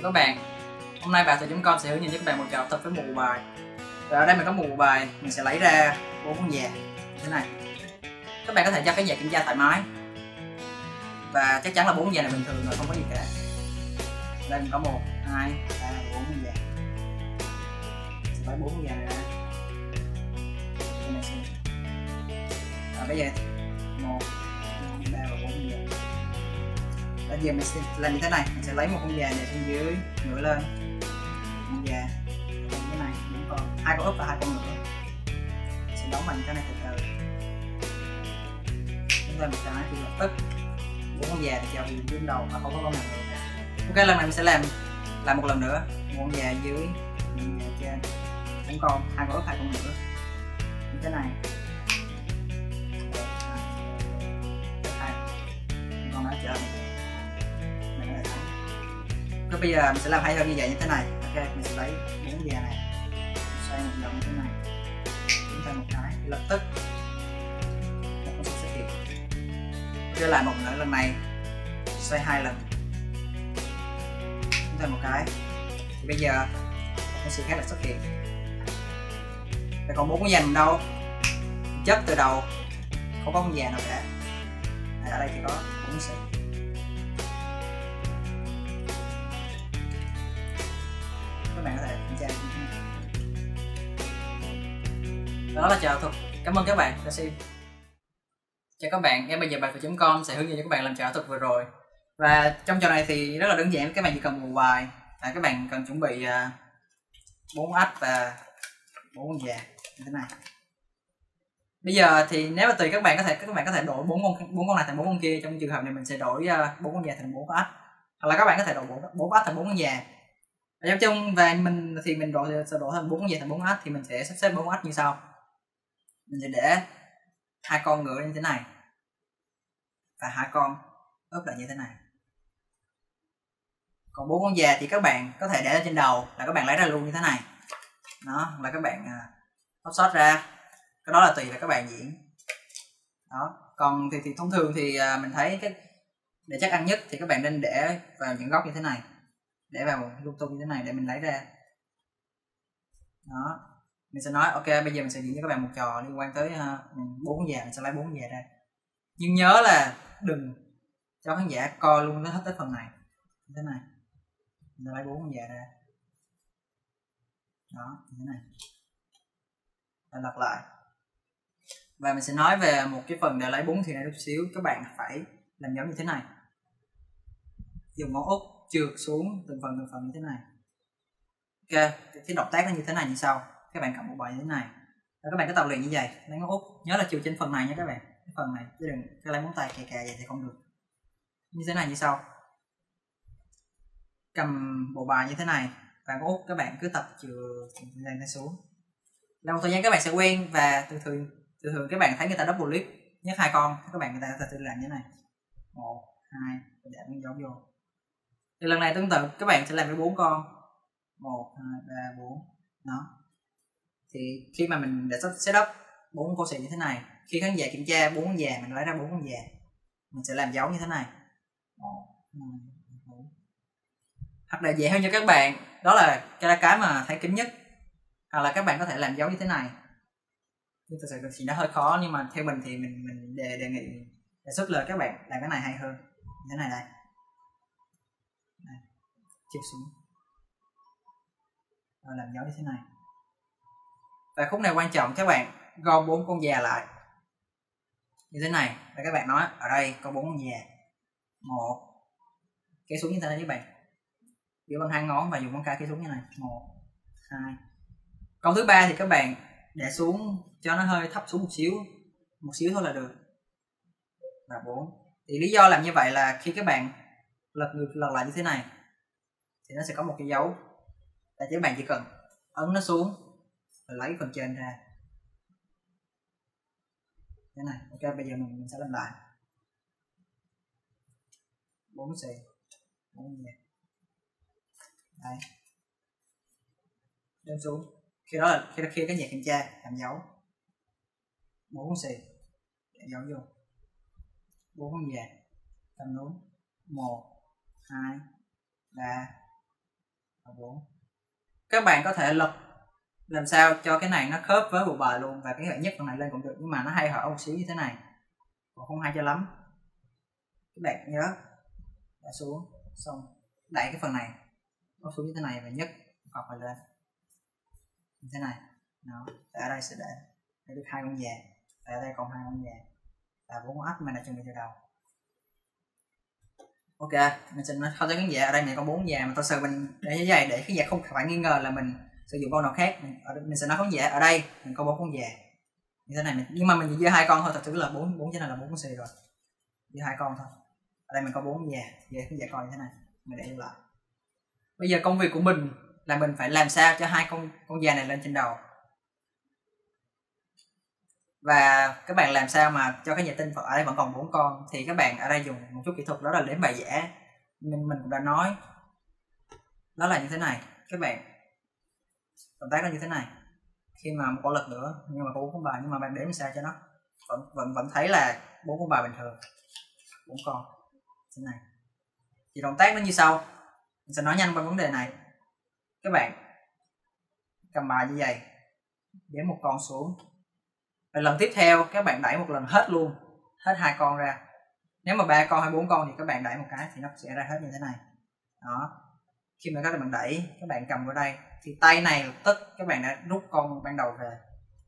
các bạn. Hôm nay bài toán.com sẽ hướng dẫn cho các bạn một trò học tập với mù bài. Và ở đây mình có mù bài, mình sẽ lấy ra 4 con dà thế này. Các bạn có thể cho cái nhà kiểm tra thoải mái. Và chắc chắn là 4 con dà này bình thường rồi, không có gì cả. Đây mình có 1, 2, 3, 4 con dà. Sẽ lấy 4 con dà này ra. Và bây giờ 1, 2, 3 và 4 con dà. Bây giờ mình sẽ làm như thế này, mình sẽ lấy một con già này xuống dưới, ngửa lên, con già, như thế này, 4 con, 2 con úp và 2 con nữa, mình sẽ đóng bằng cái này từ từ, chúng ta một cái thì lập tức 4 con già thì chào về dưới đầu và không có con nào nữa. Ok, lần này mình sẽ làm một lần nữa, một con già dưới, một con già trên, 4 con, 2 con úp, 2 con nữa, như thế này, con nó trở Rồi bây giờ mình sẽ làm hay hơn như vậy, như thế này. Ok, mình sẽ lấy 4 già này, xoay một vòng như thế này, chúng ta một cái, lập tức nó cũng sẽ xuất hiện. Trở lại một nữa, lần này xoay 2 lần, chúng ta một cái, thì bây giờ nó sẽ khác lại xuất hiện. Vậy còn 4 con già mình đâu? Chất từ đầu không có con già nào cả. Ở đây chỉ có 4 xì. Các bạn có thể kiểm tra đó là trò thuật. Cảm ơn các bạn đã xem. Chào các bạn, ngay bây giờ bài toán.com sẽ hướng dẫn cho các bạn làm trò thuật vừa rồi. Và trong trò này thì rất là đơn giản, các bạn chỉ cần một bài. Các bạn cần chuẩn bị 4 ếch và 4 con già như thế này. Bây giờ thì nếu mà tùy các bạn có thể đổi 4 con này thành 4 con kia. Trong trường hợp này mình sẽ đổi 4 con già thành 4 con ếch, hoặc là các bạn có thể đổi 4 ếch thành 4 con già. Ở trong và mình sẽ đổi thành 4 con già thành 4 ếch, thì mình sẽ sắp xếp 4 ếch như sau. Mình sẽ để 2 con ngựa như thế này và 2 con úp lại như thế này. Còn 4 con già thì các bạn có thể để lên trên đầu, là các bạn lấy ra luôn như thế này. Đó, là các bạn sót ra. Cái đó là tùy là các bạn diễn. Đó, còn thì thông thường thì mình thấy để chắc ăn nhất thì các bạn nên để vào những góc như thế này, để vào lung tung như thế này để mình lấy ra. Đó, mình sẽ nói ok, bây giờ mình sẽ diễn cho các bạn một trò liên quan tới 4 con già. Mình sẽ lấy 4 con già ra, nhưng nhớ là đừng cho khán giả coi luôn hết tới phần này như thế này. Mình sẽ lấy 4 con già ra, đó, như thế này, và lặp lại. Và mình sẽ nói về một cái phần để lấy 4 thì này chút xíu. Các bạn phải làm giống như thế này, dùng ngón út trượt xuống từng phần như thế này. Ok, cái động tác nó như thế này như sau. Các bạn cầm một bài như thế này, và các bạn cứ tập luyện như vậy, lấy ngón út, nhớ là chiều trên phần này nha các bạn, cái phần này, chứ đừng cái lấy móng tay kè vậy thì không được. Như thế này như sau, cầm bộ bài như thế này và ngón út các bạn cứ tập lên nó xuống. Trong thời gian các bạn sẽ quen, và từ thường các bạn thấy người ta double clip nhấc 2 con, các bạn người ta tự làm như thế này, 1, 2, để miếng dấu vô. Thì lần này tương tự các bạn sẽ làm với 4 con, 1, 2, 3, 4. Đó, thì khi mà mình đã set up 4 con xì như thế này, khi khán giả kiểm tra 4 con già, mình lấy ra 4 con già, mình sẽ làm dấu như thế này, 1, 2, 4. Hoặc là dễ hơn cho các bạn, đó là cái mà thấy kính nhất, hoặc là các bạn có thể làm dấu như thế này. Nhưng thực sự thì nó hơi khó, nhưng mà theo mình thì mình đề nghị, đề xuất lời các bạn làm cái này hay hơn. Như thế này đây, chụp xuống, rồi làm dấu như thế này. Và khúc này quan trọng, các bạn gom 4 con già lại như thế này, và các bạn nói ở đây có 4 con già, 1, kéo xuống như thế này các bạn, giữ bằng 2 ngón và dùng ngón cái kéo xuống như này, 1, 2. Con thứ 3 thì các bạn để xuống cho nó hơi thấp xuống một xíu thôi là được, và 4. Thì lý do làm như vậy là khi các bạn lật lại như thế này thì nó sẽ có một cái dấu, là các bạn chỉ cần ấn nó xuống và lấy phần trên ra thế này. Ok, bây giờ mình sẽ làm lại 4 xì, 4 già đấy, đem xuống. Khi đó là khi cái nhà kiểm tra làm dấu 4 con xì để dấu vô, 4 con già cầm nút, 1, 2, 3, 4. Các bạn có thể lật làm sao cho cái này nó khớp với bộ bài luôn, và cái bạn nhấc phần này lên cũng được, nhưng mà nó hay hở một xíu như thế này, còn không hay cho lắm. Các bạn nhớ đã xuống xong đẩy cái phần này nó xuống như thế này và nhấc cọc này lên như thế này. Đó, ở đây sẽ để được 2 con già, ở đây còn 2 con già và 4 con ếch mà đã chuẩn bị từ đầu. Ok, mình sẽ nói không cho khán giả ở đây mình có 4 già, mà thật sự mình để như vậy để khán giả không phải nghi ngờ là mình sử dụng con nào khác. Mình sẽ nói khán giả ở đây mình có 4 con già như thế này, nhưng mà mình chỉ dưa 2 con thôi, thật sự là 4 cho nên là 4 con xì rồi, dưa 2 con thôi. Ở đây mình có 4 con già, về khán giả coi như thế này, mình để lại. Bây giờ công việc của mình là mình phải làm sao cho 2 con già này lên trên đầu, và các bạn làm sao mà cho cái nhà tin ở đây vẫn còn 4 con, thì các bạn ở đây dùng một chút kỹ thuật, đó là đếm bài giả. Mình cũng đã nói đó là như thế này. Các bạn động tác nó như thế này, khi mà một con lật nữa nhưng mà có 4 con bài, nhưng mà bạn đếm sao cho nó vẫn thấy là 4 con bài bình thường, 4 con thế này. Thì động tác nó như sau, mình sẽ nói nhanh qua vấn đề này. Các bạn cầm bài như vậy, đếm một con xuống, và lần tiếp theo các bạn đẩy một lần hết luôn, hết 2 con ra. Nếu mà 3 con hay 4 con thì các bạn đẩy một cái thì nó sẽ ra hết như thế này. Đó, khi mà các bạn đẩy, các bạn cầm vào đây thì tay này lập tức các bạn đã rút con ban đầu về,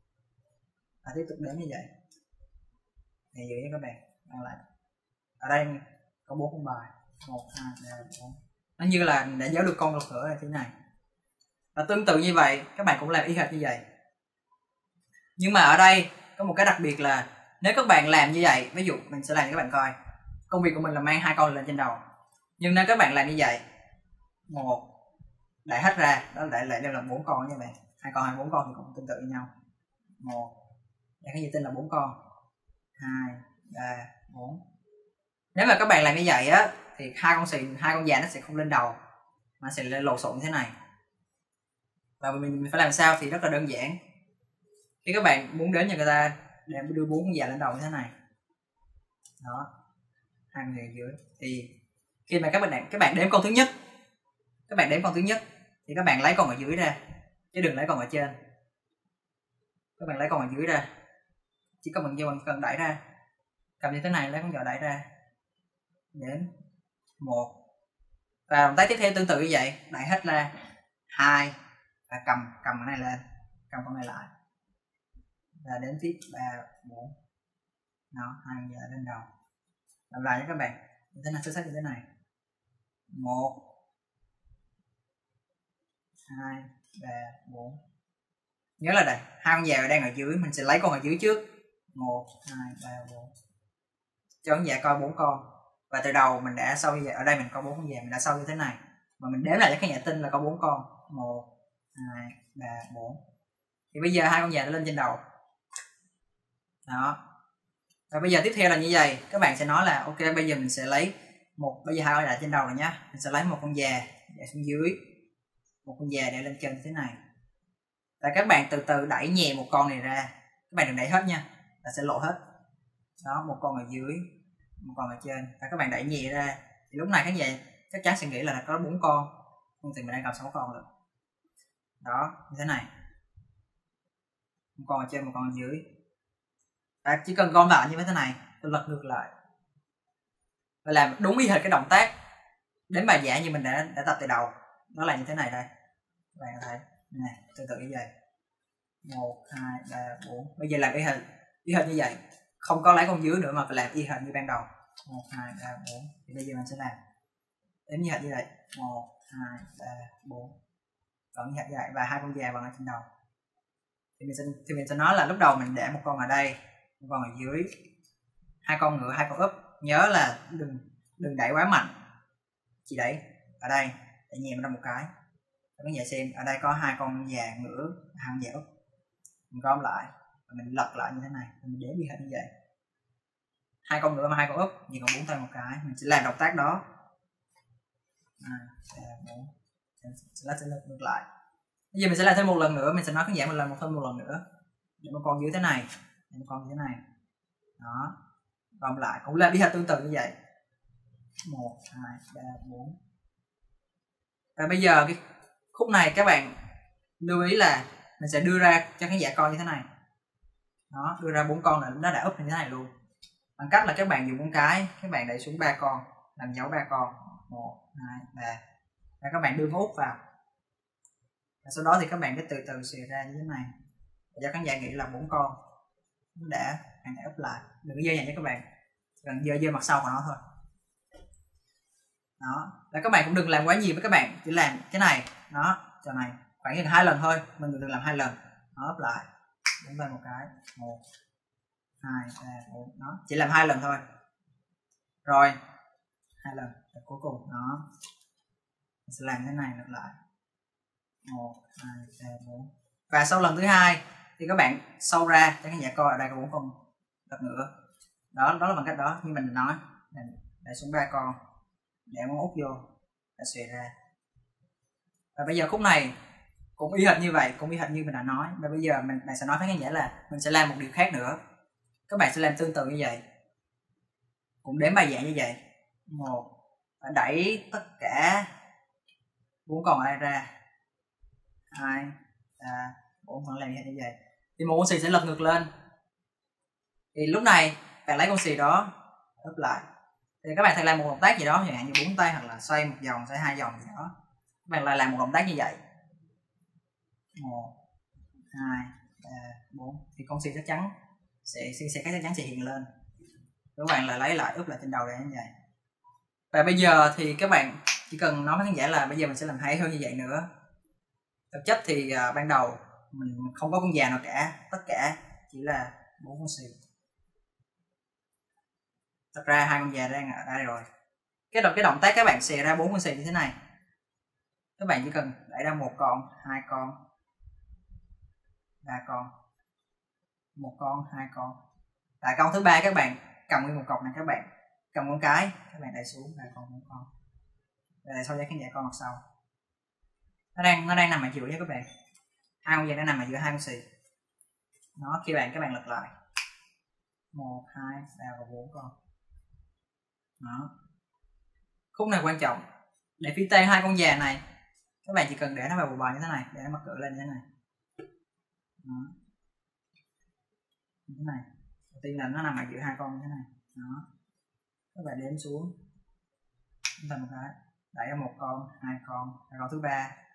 và tiếp tục đếm như vậy. Thì giữ cho các bạn mang lại. Ở đây có 4 con bài, 1, 2, 3, 4. Nó như là để nhớ được con lật nữa là thế này. Và tương tự như vậy, các bạn cũng làm y hệt như vậy. Nhưng mà ở đây có một cái đặc biệt là nếu các bạn làm như vậy, ví dụ mình sẽ làm cho các bạn coi. Công việc của mình là mang 2 con lên trên đầu. Nhưng nếu các bạn làm như vậy, 1 đẩy hết ra, đó là lại đều là 4 con như vậy. 2 con hay 4 con thì cũng tương tự như nhau. 1, để cái gì tên là 4 con. 2, 3, 4. Nếu mà các bạn làm như vậy á thì 2 con già nó sẽ không lên đầu, mà sẽ lên lộn xộn như thế này. Và mình phải làm sao thì rất là đơn giản. Khi các bạn muốn đến cho người ta để đưa 4 con già lên đầu như thế này, đó, 2 người ở dưới, thì khi mà các bạn đếm con thứ nhất, thì các bạn lấy con ở dưới ra, chứ đừng lấy con ở trên. Các bạn lấy con ở dưới ra, chỉ có mình cần đẩy ra, cầm như thế này, lấy con giò đẩy ra, đếm 1, và động tác tiếp theo tương tự như vậy, đẩy hết ra 2, và cầm cái này lên, cầm con này lại, và đến tiếp 3, 4. Đó, 2 con già lên đầu. Làm lại nhé các bạn, như thế này, xuất sắc như thế này. 1, 2, 3, 4. Nhớ là đây, 2 con già đang ở dưới, mình sẽ lấy con ở dưới trước. 1, 2, 3, 4. Cho con già coi 4 con. Và từ đầu mình đã sâu như vậy, ở đây mình có 4 con già, mình đã sâu như thế này. Mà mình đếm lại cho các nhà tin là có 4 con. 1, 2, 3, 4. Thì bây giờ 2 con già đã lên trên đầu. Đó. Và bây giờ tiếp theo là như vậy, các bạn sẽ nói là ok, bây giờ mình sẽ lấy bây giờ 2 con già trên đầu rồi nhá, mình sẽ lấy một con già để xuống dưới, một con già để lên trên như thế này. Và các bạn từ từ đẩy nhẹ một con này ra, các bạn đừng đẩy hết nha, là sẽ lộ hết. Đó, một con ở dưới, một con ở trên, và các bạn đẩy nhẹ ra, thì lúc này các nhà chắc chắn sẽ nghĩ là có 4 con, nhưng thì mình đang cầm 6 con rồi. Đó, như thế này, một con ở trên, một con ở dưới. Và chỉ cần gom lại như thế này, tôi lật ngược lại và làm đúng y hệt cái động tác đến bài giả như mình đã tập từ đầu. Nó là như thế này đây, các bạn thấy này, tương tự như vậy. 1, 2, 3, 4. Bây giờ làm y hệt như vậy, không có lấy con dưới nữa mà phải làm y hệt như ban đầu. 1, 2, 3, 4. Thì bây giờ mình sẽ làm đến như hệt như vậy. 1, 2, 3, 4. Còn như hệt như vậy, và 2 con già bằng ở trên đầu. Thì mình sẽ nói là lúc đầu mình để một con ở đây, một con ở dưới, 2 con ngựa, 2 con úp. Nhớ là đừng đẩy quá mạnh, chỉ đẩy ở đây để nhẹ ra một cái. Các bạn xem, ở đây có 2 con già ngựa, 2 con già úp. Mình gom lại và mình lật lại như thế này, mình đếm như hệt như vậy. 2 con ngựa và 2 con úp, chỉ còn 4 tay một cái. Mình sẽ làm động tác đó. 2, 3, 4. Sẽ lật ngược lại. Bây giờ mình sẽ làm thêm một lần nữa, mình sẽ nói khán giả mình làm thêm một lần nữa. Để một con dưới thế này, để một con như thế này. Đó, gom lại cũng làm đi hệt tương tự như vậy. 1, 2, 3, 4. Và bây giờ Khúc này các bạn lưu ý là mình sẽ đưa ra cho khán giả coi như thế này. Đó, đưa ra 4 con là nó đã úp như thế này luôn. Bằng cách là các bạn dùng 4 cái, các bạn đẩy xuống 3 con, làm dấu 3 con. 1, 2, 3. Và các bạn đưa con úp vào. Và sau đó thì các bạn cứ từ từ xòe ra như thế này. Để cho khán giả nghĩ là 4 con nó đã hoàn thành úp lại. Đừng có dơ nhà cho các bạn. Cần dơ mặt sau của nó thôi. Đó. Và các bạn cũng đừng làm quá nhiều với các bạn, chỉ làm cái này, đó, trò này khoảng như 2 lần thôi, mình đừng làm 2 lần. Nó úp lại. Đứng lên một cái. 1, 2, 3, 4. Đó, chỉ làm 2 lần thôi. Rồi, 2 lần. Và cuối cùng đó. Mình sẽ làm thế này lặp lại. 1, 2, 3, 4. Và sau lần thứ hai thì các bạn sâu ra cho khán giả coi ở đây có 4 con đập ngựa. Đó là bằng cách đó như mình nói. Để xuống 3 con. Để ngón út vô. Để xòe ra. Và bây giờ khúc này cũng y hệt như vậy, cũng y hệt như mình đã nói. Và bây giờ bạn sẽ nói với khán giả là mình sẽ làm một điều khác nữa. Các bạn sẽ làm tương tự như vậy. Cũng đếm bài giảng như vậy. 1. Và đẩy tất cả 4 con ở đây ra. 2, 3, 4 con làm như vậy. Thì một con xì sẽ lật ngược lên. Thì lúc này bạn lấy con xì đó úp lại. Thì các bạn thể làm một động tác gì đó, chẳng hạn như 4 tay hoặc là xoay một vòng, xoay 2 vòng gì đó. Các bạn lại làm một động tác như vậy. 1, 2, 3, 4. Thì con xì chắc chắn sẽ hiện lên. Các bạn lại lấy lại úp lại trên đầu để như vậy. Và bây giờ thì các bạn chỉ cần nói với khán giả là bây giờ mình sẽ làm hay hơn như vậy nữa. Thực chất thì ban đầu mình không có con già nào cả, tất cả chỉ là 4 con xì. Thật ra 2 con già đang ở đây rồi. Cái động tác các bạn xè ra 4 con xì như thế này. Các bạn chỉ cần đẩy ra 1 con, 2 con, 3 con, 1 con, 2 con. Tại con thứ 3 các bạn cầm nguyên một cọc này, các bạn cầm con cái, các bạn đẩy xuống 3 con, 4 con. Để sau cho khán giả con mặt sau. Nó đang nằm ở giữa nha các bạn. 2 con già nó nằm ở giữa 2 con xì. Nó khi các bạn lật lại. 1, 2, 3 và 4 con. Đó. Khúc này quan trọng. Để phi tan 2 con già này, các bạn chỉ cần để nó vào bộ bài như thế này, để nó mắc cỡ lên như thế này. Đó. Như thế này. Đầu tiên là nó nằm ở giữa 2 con như thế này. Đó. Các bạn đếm xuống. Thành một cái. Đẩy ra 1 con, 2 con, và con thứ 3.